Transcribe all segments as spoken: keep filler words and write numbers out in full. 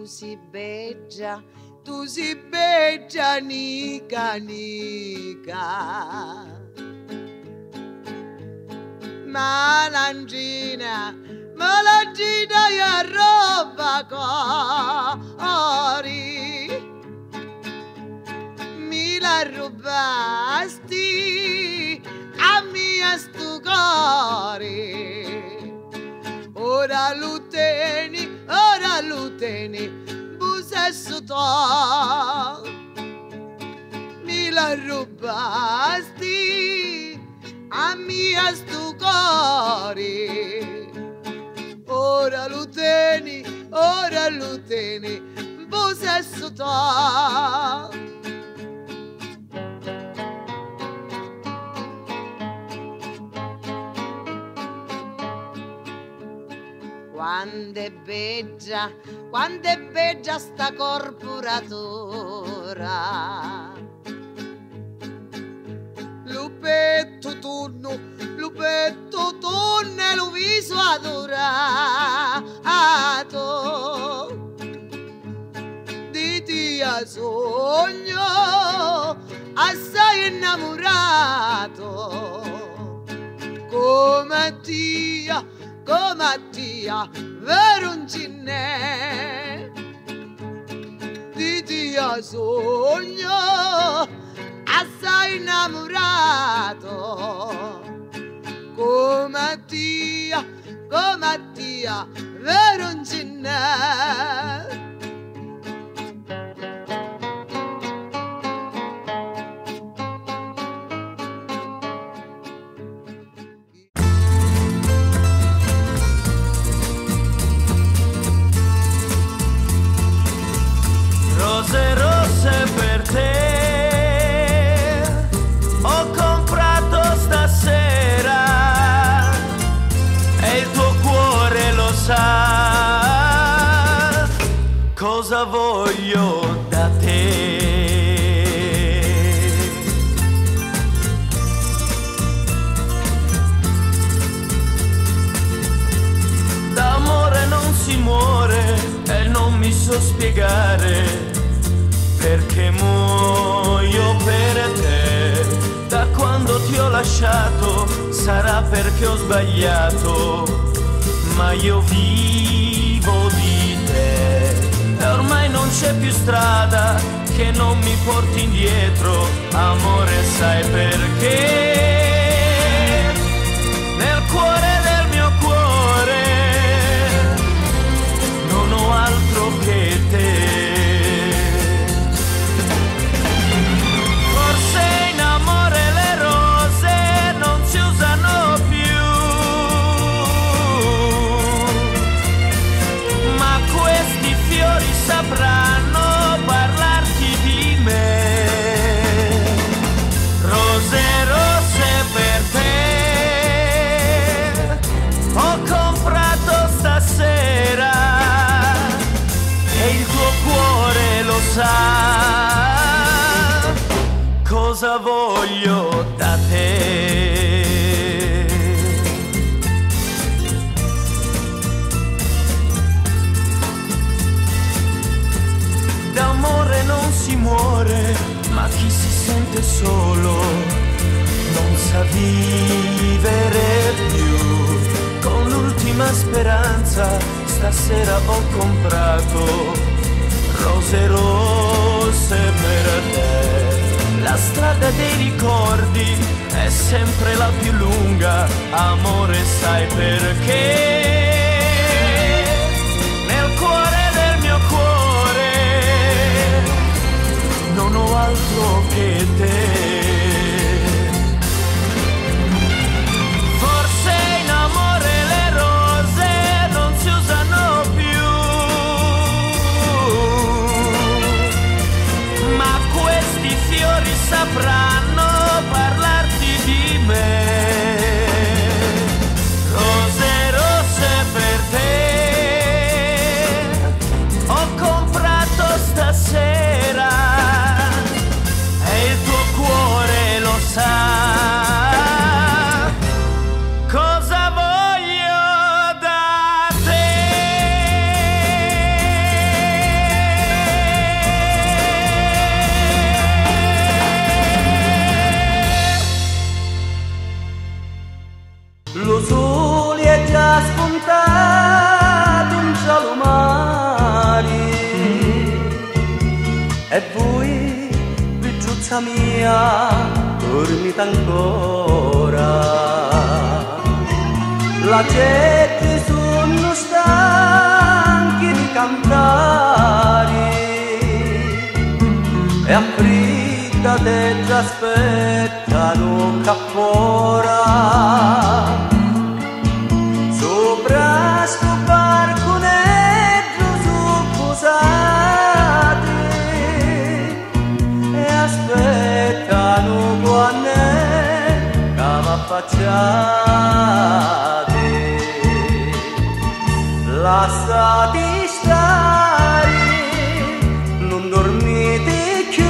tu si beggia, tu si beggia, nica, nica. Malangina, malangina ya roba cori, mi la rubasti a mia stu cori. Ora luteni, ora luteni, busesso to, mi la rubasti a mia stu cori. Ora luteni, ora luteni, busesso to. Quando è beggia, quando è beggia sta corporatura. Lupetto tunno, lupetto tunno e lo viso adorato. Di tia sogno, assai innamorato. Come tia, come tia, vero un cinne. Di tia sogno, assai innamorato. Come tia, come tia, vero un cinne. Rose rosse per te ho comprato stasera e il tuo cuore lo sa cosa voglio da te. D'amore non si muore e non mi so spiegare perché muoio per te. Da quando ti ho lasciato sarà perché ho sbagliato, ma io vivo di te. E ormai non c'è più strada che non mi porti indietro, amore, sai perché? Nel cuore del mio cuore non ho altro che te. Sapranno parlarti di me. Rose rosse per te ho comprato stasera e il tuo cuore lo sa cosa voglio da te. D'amore non si muore, ma chi si sente solo non sa vivere più. Con l'ultima speranza stasera ho comprato rose rosse per te. La strada dei ricordi è sempre la più lunga, amore, sai perché? Nel cuore del mio cuore non ho altro che te. Forse in amore le rose non si usano più, ma questi fiori sapranno parlarti di me. Rose rosse E voi, pigiuzza mia, dormite ancora. La gente sono stanchi di cantare e a fritta te già aspettano cappora. Sopra sto barconeggio su posate e aspettano quando affacciate. Lasciati stare, non dormite più,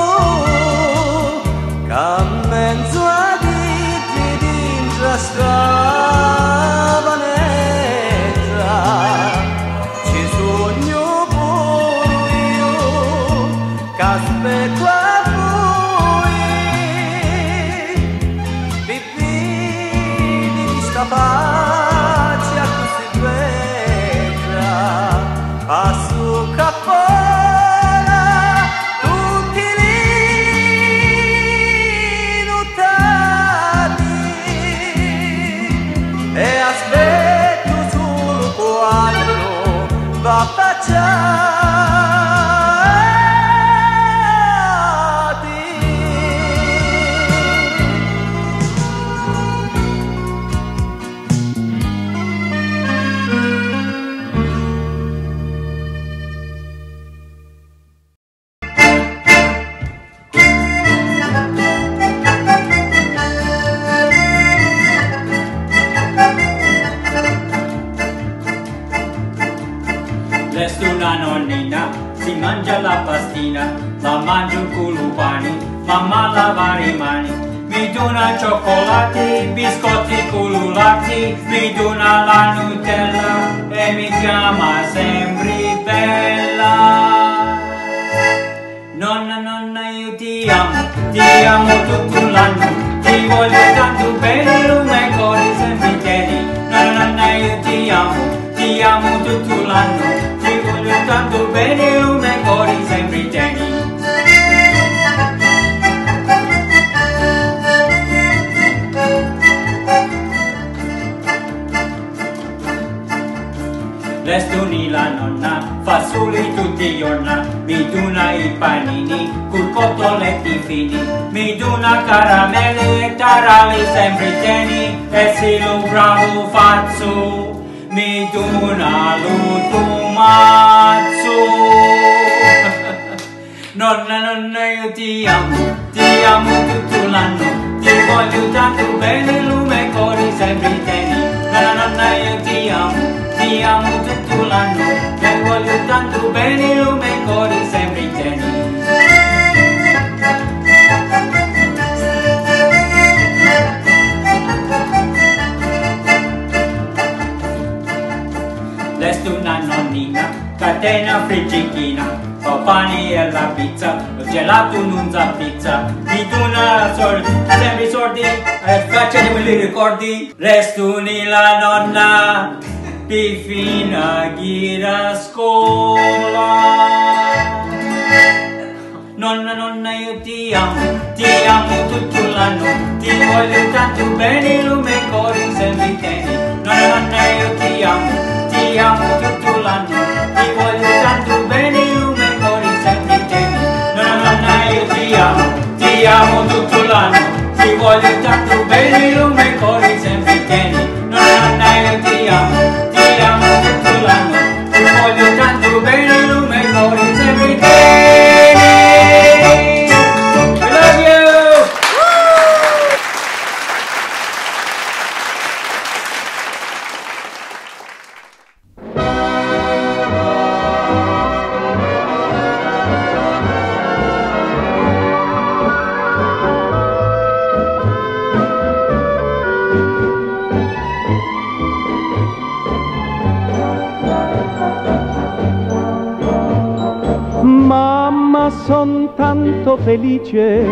che a mezzo a diti d'intra scavaneggia ci sogno pure io, che aspetto a pace a così bella, a su capola tutti li notati e aspetto solo quando va a baciare. Mangia la pastina, la mangio con l'upani, mamma lava le mani, mi dona cioccolati, biscotti con l'ulati, mi dona la Nutella e mi chiama sempre bella. Nonna, nonna, io ti amo, ti amo tutto l'anno, ti voglio tanto bene, non mi corri sempre tieni. Nonna, nonna, io ti amo, ti amo tutto l'anno, ti voglio tanto bene, non mi corri sempre tieni. Restuni la nonna, fa soli tutti i giorni, mi dona i panini, col cottoletti fini, mi dona caramelle e tarali sempre tieni, e se lo bravo faccio, mi dona lo tomazzo. Nonna, nonna, io ti amo, ti amo tutto l'anno, ti voglio tanto bene, lume corri sempre tieni. Nonna, nonna, io ti amo, ti amo tutto l'anno, ti voglio tanto bene, lume corri sempre tieni. Resto una nonnina, catena friggichina, ho pani e la pizza, ho gelato non sa pizza, mi dona soldi, sempre sordi, e facciamo i ricordi. Resto la nonna, di fina gira a scuola. Nonna, nonna, io ti amo, ti amo tutto l'anno, ti voglio tanto bene, non mi corri sempre tieni. Nonna, nonna, io ti amo, ti amo tutto l'anno, ti voglio tanto bene, non mi corri sempre tieni. Nonna, nonna, io ti amo, ti amo tutto l'anno, ti voglio tanto bene, non mi corri sempre tieni. Nonna, nonna, io ti amo, ti amo tutto l'anno, ti voglio tanto bene, non mi corri sempre tieni. I love you! Mamma, son tanto felice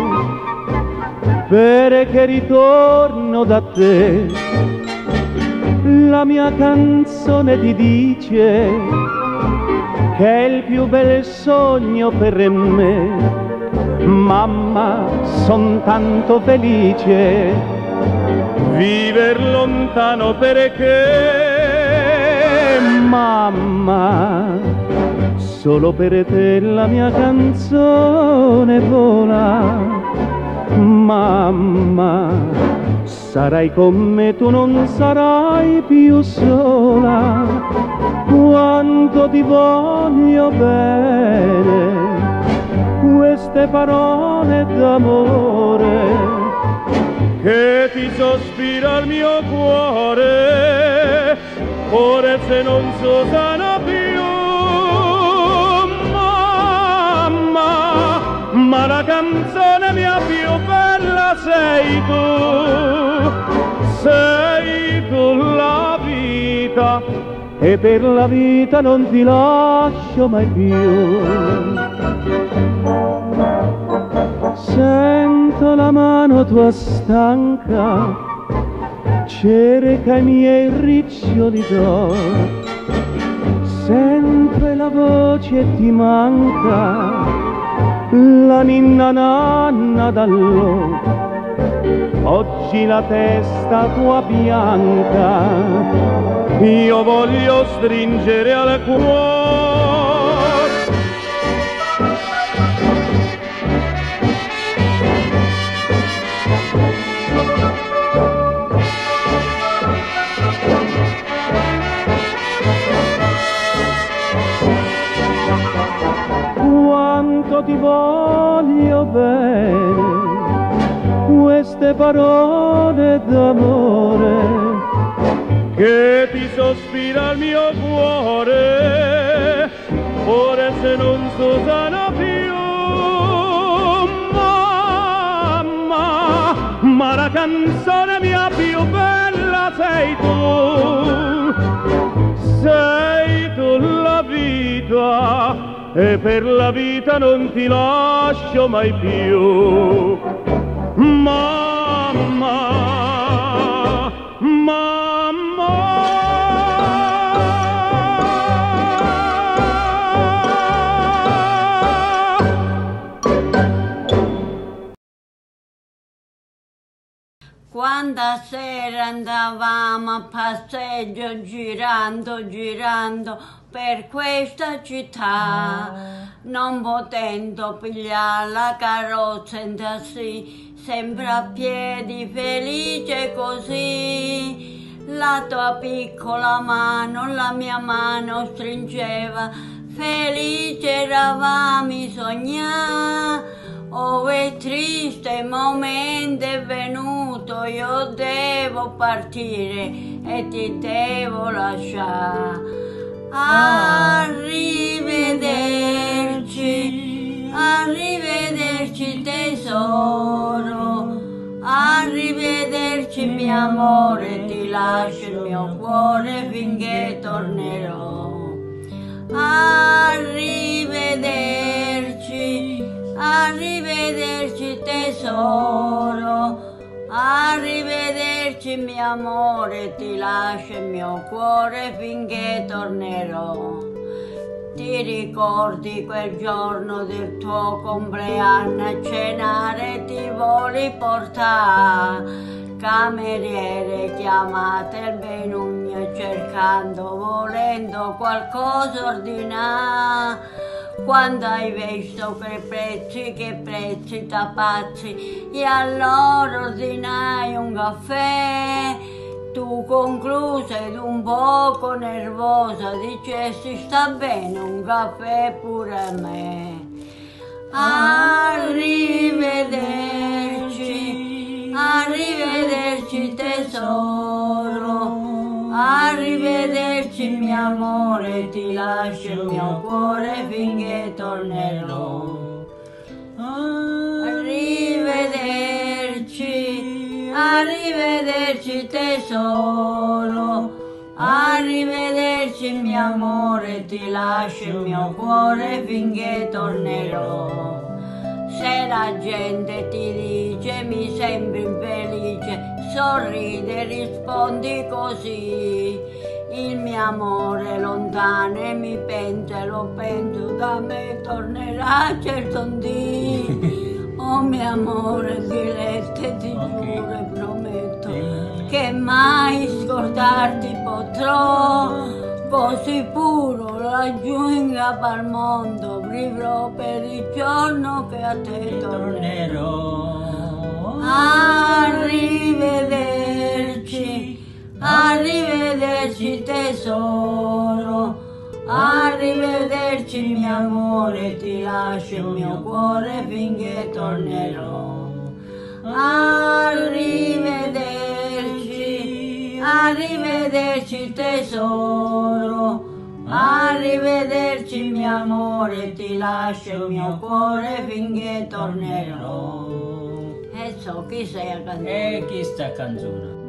perché ritorno da te. La mia canzone ti dice che è il più bel sogno per me. Mamma, son tanto felice, viver lontano perché, mamma, solo per te la mia canzone vola. Mamma, sarai con me, tu non sarai più sola. Quanto ti voglio bene, queste parole d'amore che ti sospira il mio cuore, ora se non so sana più. Mamma, ma la canzone mia più bella sei tu, sei tu la vita, e per la vita non ti lascio mai più. Sento la mano tua stanca, cerca i miei riccioli d'oro, sempre la voce ti manca, la ninna nanna d'allora. Oggi la testa tua bianca io voglio stringere al cuore. Quanto ti voglio bene, queste parole d'amore che ti sospira il mio cuore, ora se non so sana più. Mamma, ma la canzone mia più bella sei tu, sei tu la vita, e per la vita non ti lascio mai più. Mamma, mamma. Quando a sera andavamo a passeggio girando, girando per questa città, non potendo pigliare la carrozza in tassi, sempre a piedi felice così. La tua piccola mano, la mia mano stringeva, felice eravamo sognare. Oh, è triste momento è venuto, io devo partire e ti devo lasciare. Arrivederci, arrivederci tesoro, arrivederci mio amore, ti lascio il mio cuore finché tornerò. Arrivederci, arrivederci tesoro, arrivederci mio amore, ti lascio il mio cuore finché tornerò. Ti ricordi quel giorno del tuo compleanno, a cenare ti voli portare, cameriere chiamate il benugno cercando, volendo qualcosa ordinare. Quando hai visto quei prezzi, che prezzi da pazzi, e allora ordinai un caffè. Tu concluse ed un poco nervosa dicesti sta bene un caffè pure a me. Arrivederci, arrivederci tesoro, arrivederci mio amore, ti lascio il mio cuore finché tornerò. Arrivederci, arrivederci tesoro, arrivederci mio amore, ti lascio il mio cuore finché tornerò. Se la gente ti dice mi sembri infelice, sorride, rispondi così. il mio amore lontano e mi penso e lo penso, da me tornerà certo un dì. Oh mio amore dilette, ti giuro e prometto che mai scordarti potrò, così puro laggiù in capo al mondo vivrò per il giorno che a te tornerò. Arrivederci, arrivederci tesoro, arrivederci mio amore, ti lascio il mio cuore finché tornerò. Arrivederci, arrivederci tesoro, arrivederci mio amore, ti lascio il mio cuore finché tornerò. E so chi sei a cantare? E chi sta canzone?